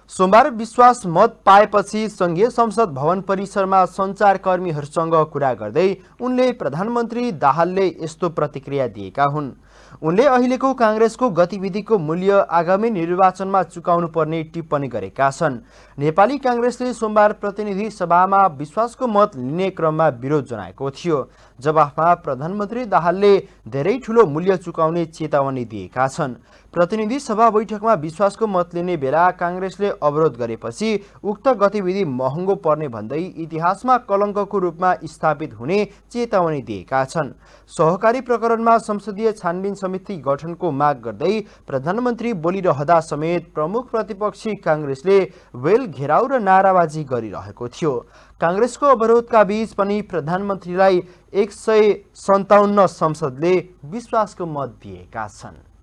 सोमबार विश्वास मत पाएपछि संघीय संसद भवन परिसरमा सञ्चारकर्मीहरूसँग कुरा गर्दै उनले प्रधानमन्त्री दाहालले यस्तो प्रतिक्रिया दिएका हुन्। उनले अहिलेको कांग्रेसको गतिविधिको मूल्य आगामी निर्वाचनमा चुकाउनु पर्ने टिप्पणी गरेका छन्। नेपाली कांग्रेसले सोमबार प्रतिनिधि सभामा विश्वासको मत लिने क्रममा विरोध जनाएको थियो। जवाफमा प्रधानमन्त्री दाहालले धेरै ठूलो मूल्य चुकाउने चेतावनी दिएका छन्। प्रतिनिधि सभा बैठकमा विश्वासको मत लिने बेला कांग्रेसले अवरोध गरेपछि उक्त गतिविधि महँगो पर्ने भन्दै इतिहासमा कलङ्कको रूपमा स्थापित हुने चेतावनी दिएका छन्। सहकारी प्रकरणमा संसदीय छानबिन समिति गठनको माग गर्दै प्रधानमन्त्री बोलिरहँदा समेत प्रमुख प्रतिपक्षी कांग्रेसले वेल घेराउ र नाराबाजी गरिरहेको थियो। कांग्रेसको अवरोधका बीच पनि प्रधानमन्त्रीलाई 157 संसदले विश्वासको मत दिएका छन्।